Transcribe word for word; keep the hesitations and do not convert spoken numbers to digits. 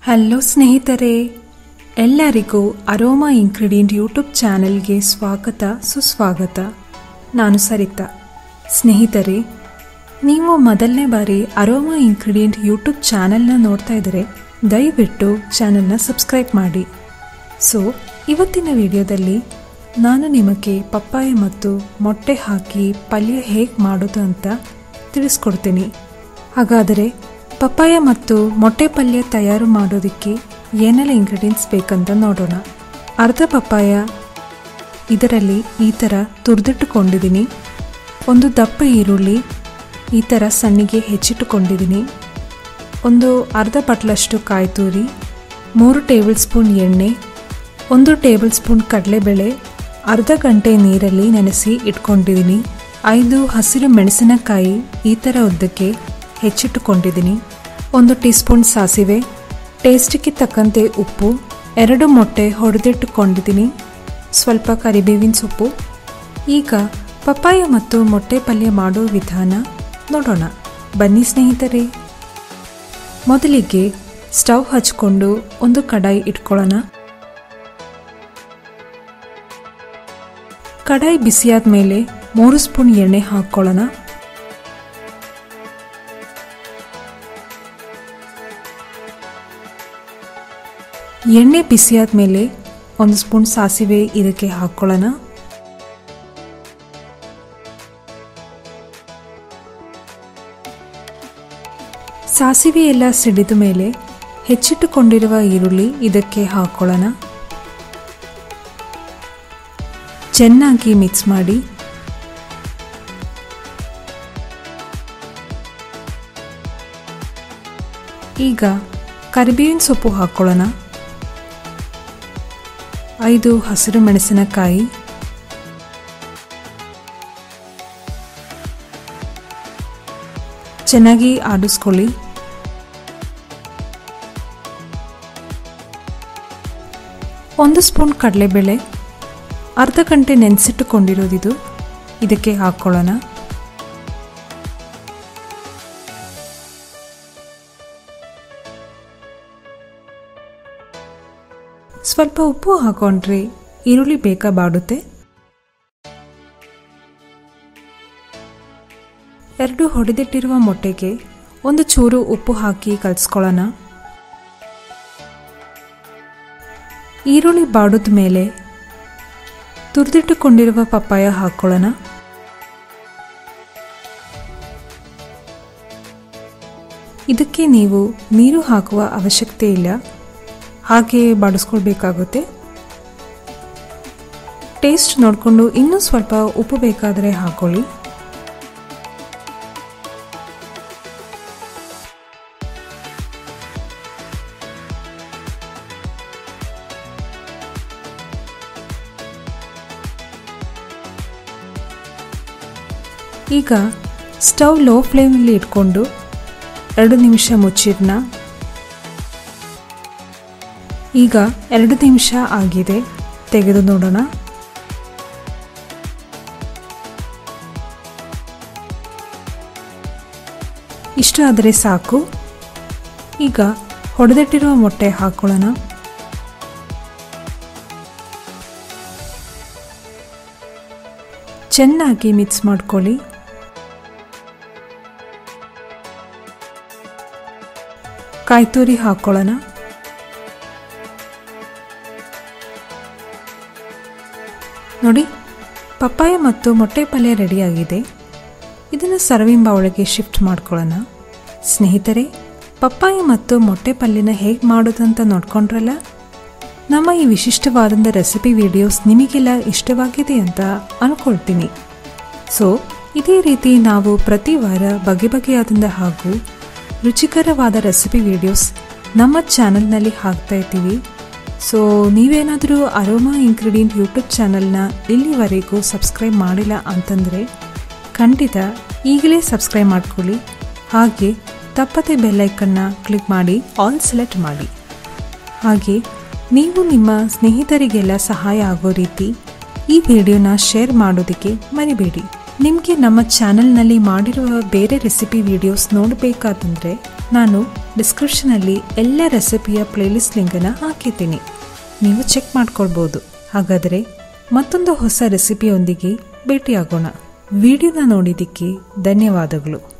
Hello ಸ್ನೇಹಿತರೆ, ಎಲ್ಲರಿಗೂ aroma ingredient YouTube ಚಾನೆಲ್ಗೆ ಸ್ವಾಗತ ಸುಸ್ವಾಗತ. ನಾನು ಸರಿತಾ. ಸ್ನೇಹಿತರೆ, ನೀವು ಮೊದಲನೇ ಬಾರಿ ಅರೋಮಾ ಇಂಗ್ರೀಡಿಯೆಂಟ್ ಯೂಟ್ಯೂಬ್ ಚಾನೆಲ್ನ ನೋಡ್ತಾ ಇದ್ದರೆ ದಯವಿಟ್ಟು ಚಾನೆಲ್ನ ಸಬ್ಸ್ಕ್ರೈಬ್ ಮಾಡಿ. ಸೊ ಇವತ್ತಿನ ವಿಡಿಯೋದಲ್ಲಿ ನಾನು ನಿಮಗೆ ಪಪ್ಪಾಯ ಮತ್ತು ಮೊಟ್ಟೆ ಹಾಕಿ ಪಲ್ಯ ಹೇಗೆ ಮಾಡೋದು ಅಂತ ತಿಳಿಸ್ಕೊಡ್ತೀನಿ. ಹಾಗಾದರೆ ಪಪ್ಪಾಯ ಮತ್ತು ಮೊಟ್ಟೆ ಪಲ್ಯ ತಯಾರು ಮಾಡೋದಕ್ಕೆ ಏನೆಲ್ಲ ಇಂಗ್ರೀಡಿಯೆಂಟ್ಸ್ ಬೇಕಂತ ನೋಡೋಣ. ಅರ್ಧ ಪಪ್ಪಾಯ ಇದರಲ್ಲಿ ಈ ಥರ ತುರಿದಿಟ್ಟುಕೊಂಡಿದ್ದೀನಿ. ಒಂದು ದಪ್ಪ ಈರುಳ್ಳಿ ಈ ಥರ ಸಣ್ಣಗೆ ಹೆಚ್ಚಿಟ್ಟುಕೊಂಡಿದ್ದೀನಿ. ಒಂದು ಅರ್ಧ ಬಟ್ಲಷ್ಟು ಕಾಯಿ ತುರಿ, ಮೂರು ಟೇಬಲ್ ಸ್ಪೂನ್ ಎಣ್ಣೆ, ಒಂದು ಟೇಬಲ್ ಸ್ಪೂನ್ ಕಡಲೆಬೇಳೆ ಅರ್ಧ ಗಂಟೆ ನೀರಲ್ಲಿ ನೆನೆಸಿ ಇಟ್ಕೊಂಡಿದ್ದೀನಿ. ಐದು ಹಸಿರು ಮೆಣಸಿನಕಾಯಿ ಈ ಥರ ಉದ್ದಕ್ಕೆ ಹೆಚ್ಚಿಟ್ಟುಕೊಂಡಿದ್ದೀನಿ. ಒಂದು ಟೀ ಸ್ಪೂನ್ ಸಾಸಿವೆ, ಟೇಸ್ಟಿಗೆ ತಕ್ಕಂತೆ ಉಪ್ಪು, ಎರಡು ಮೊಟ್ಟೆ ಹೊಡೆದಿಟ್ಟುಕೊಂಡಿದ್ದೀನಿ, ಸ್ವಲ್ಪ ಕರಿಬೇವಿನ ಸೊಪ್ಪು. ಈಗ ಪಪ್ಪಾಯ ಮತ್ತು ಮೊಟ್ಟೆ ಪಲ್ಯ ಮಾಡೋ ವಿಧಾನ ನೋಡೋಣ ಬನ್ನಿ ಸ್ನೇಹಿತರೆ. ಮೊದಲಿಗೆ ಸ್ಟವ್ ಹಚ್ಕೊಂಡು ಒಂದು ಕಡಾಯಿ ಇಟ್ಕೊಳ್ಳೋಣ. ಕಡಾಯಿ ಬಿಸಿಯಾದ ಮೇಲೆ ಮೂರು ಸ್ಪೂನ್ ಎಣ್ಣೆ ಹಾಕ್ಕೊಳ್ಳೋಣ. ಎಣ್ಣೆ ಬಿಸಿಯಾದ ಮೇಲೆ ಒಂದು ಸ್ಪೂನ್ ಸಾಸಿವೆ ಇದಕ್ಕೆ ಹಾಕ್ಕೊಳ್ಳೋಣ. ಸಾಸಿವೆ ಎಲ್ಲ ಸಿಡಿದ ಮೇಲೆ ಹೆಚ್ಚಿಟ್ಟುಕೊಂಡಿರುವ ಈರುಳ್ಳಿ ಇದಕ್ಕೆ ಹಾಕ್ಕೊಳ್ಳೋಣ. ಚೆನ್ನಾಗಿ ಮಿಕ್ಸ್ ಮಾಡಿ. ಈಗ ಕರಿಬೇವಿನ ಸೊಪ್ಪು ಹಾಕ್ಕೊಳ್ಳೋಣ. ಐದು ಹಸಿರು ಮೆಣಸಿನಕಾಯಿ, ಚೆನ್ನಾಗಿ ಆಡಿಸ್ಕೊಳ್ಳಿ. ಒಂದು ಸ್ಪೂನ್ ಕಡಲೆಬೇಳೆ ಅರ್ಧ ಗಂಟೆ ನೆನೆಸಿಟ್ಟುಕೊಂಡಿರೋದಿದು ಇದಕ್ಕೆ ಹಾಕ್ಕೊಳ್ಳೋಣ. ಸ್ವಲ್ಪ ಉಪ್ಪು ಹಾಕೊಂಡ್ರೆ ಈರುಳ್ಳಿ ಬೇಗ ಬಾಡುತ್ತೆ. ಎರಡು ಹೊಡೆದಿಟ್ಟಿರುವ ಮೊಟ್ಟೆಗೆ ಒಂದು ಚೂರು ಉಪ್ಪು ಹಾಕಿ ಕಲಿಸ್ಕೊಳ್ಳೋಣ. ಈರುಳ್ಳಿ ಬಾಡಿದ ಮೇಲೆ ತುರಿದಿಟ್ಟುಕೊಂಡಿರುವ ಪಪ್ಪಾಯ ಹಾಕ್ಕೊಳ್ಳೋಣ. ಇದಕ್ಕೆ ನೀವು ನೀರು ಹಾಕುವ ಅವಶ್ಯಕತೆ ಇಲ್ಲ, ಹಾಗೆ ಬಾಡಿಸ್ಕೊಳ್ಬೇಕಾಗುತ್ತೆ. ಟೇಸ್ಟ್ ನೋಡಿಕೊಂಡು ಇನ್ನೂ ಸ್ವಲ್ಪ ಉಪ್ಪು ಬೇಕಾದರೆ ಹಾಕೊಳ್ಳಿ. ಈಗ ಸ್ಟವ್ ಲೋ ಫ್ಲೇಮಲ್ಲಿ ಇಟ್ಕೊಂಡು ಎರಡು ನಿಮಿಷ ಮುಚ್ಚಿಡೋಣ. ಈಗ ಎರಡು ನಿಮಿಷ ಆಗಿದೆ, ತೆಗೆದು ನೋಡೋಣ. ಇಷ್ಟು ಆದರೆ ಸಾಕು. ಈಗ ಹೊಡೆದಿಟ್ಟಿರುವ ಮೊಟ್ಟೆ ಹಾಕೊಳ್ಳೋಣ. ಚೆನ್ನಾಗಿ ಮಿಕ್ಸ್ ಮಾಡ್ಕೊಳ್ಳಿ. ಕಾಯಿ ತುರಿ ಹಾಕೊಳ್ಳೋಣ. ನೋಡಿ, ಪಪ್ಪಾಯ ಮತ್ತು ಮೊಟ್ಟೆ ಪಲ್ಯ ರೆಡಿಯಾಗಿದೆ. ಇದನ್ನು ಸರ್ವಿಂಗ್ ಬೌಲ್ಗೆ ಶಿಫ್ಟ್ ಮಾಡ್ಕೊಳ್ಳೋಣ. ಸ್ನೇಹಿತರೆ, ಪಪ್ಪಾಯ ಮತ್ತು ಮೊಟ್ಟೆ ಪಲ್ಯನ ಹೇಗೆ ಮಾಡೋದಂತ ನೋಡ್ಕೊಂಡ್ರಲ್ಲ. ನಮ್ಮ ಈ ವಿಶಿಷ್ಟವಾದಂಥ ರೆಸಿಪಿ ವಿಡಿಯೋಸ್ ನಿಮಗೆಲ್ಲ ಇಷ್ಟವಾಗಿದೆ ಅಂತ ಅಂದ್ಕೊಳ್ತೀನಿ. ಸೊ ಇದೇ ರೀತಿ ನಾವು ಪ್ರತಿ ವಾರ ಬಗೆ ಬಗೆಯಾದಂಥ ಹಾಗೂ ರುಚಿಕರವಾದ ರೆಸಿಪಿ ವಿಡಿಯೋಸ್ ನಮ್ಮ ಚಾನಲ್ನಲ್ಲಿ ಹಾಕ್ತಾ ಇರ್ತೀವಿ. ಸೊ ನೀವೇನಾದರೂ ಅರೋಮಾ ಇಂಗ್ರೀಡಿಯೆಂಟ್ ಯೂಟ್ಯೂಬ್ ಚಾನಲ್ನ ಇಲ್ಲಿವರೆಗೂ ಸಬ್ಸ್ಕ್ರೈಬ್ ಮಾಡಿಲ್ಲ ಅಂತಂದರೆ ಖಂಡಿತ ಈಗಲೇ ಸಬ್ಸ್ಕ್ರೈಬ್ ಮಾಡ್ಕೊಳ್ಳಿ. ಹಾಗೆ ತಪ್ಪದೆ ಬೆಲ್ಲೈಕನ್ನ ಕ್ಲಿಕ್ ಮಾಡಿ ಆಲ್ ಸೆಲೆಕ್ಟ್ ಮಾಡಿ. ಹಾಗೆ ನೀವು ನಿಮ್ಮ ಸ್ನೇಹಿತರಿಗೆಲ್ಲ ಸಹಾಯ ಆಗೋ ರೀತಿ ಈ ವಿಡಿಯೋನ ಶೇರ್ ಮಾಡೋದಕ್ಕೆ ಮರಿಬೇಡಿ. ನಿಮಗೆ ನಮ್ಮ ಚಾನಲ್ನಲ್ಲಿ ಮಾಡಿರುವ ಬೇರೆ ರೆಸಿಪಿ ವಿಡಿಯೋಸ್ ನೋಡಬೇಕಾದಂದರೆ ನಾನು ಡಿಸ್ಕ್ರಿಪ್ಷನಲ್ಲಿ ಎಲ್ಲ ರೆಸಿಪಿಯ ಪ್ಲೇಲಿಸ್ಟ್ ಲಿಂಕನ್ನು ಹಾಕಿದ್ದೀನಿ, ನೀವು ಚೆಕ್ ಮಾಡ್ಕೊಳ್ಬೋದು. ಹಾಗಾದರೆ ಮತ್ತೊಂದು ಹೊಸ ರೆಸಿಪಿಯೊಂದಿಗೆ ಭೇಟಿಯಾಗೋಣ. ವಿಡಿಯೋನ ನೋಡಿದ್ದಕ್ಕೆ ಧನ್ಯವಾದಗಳು.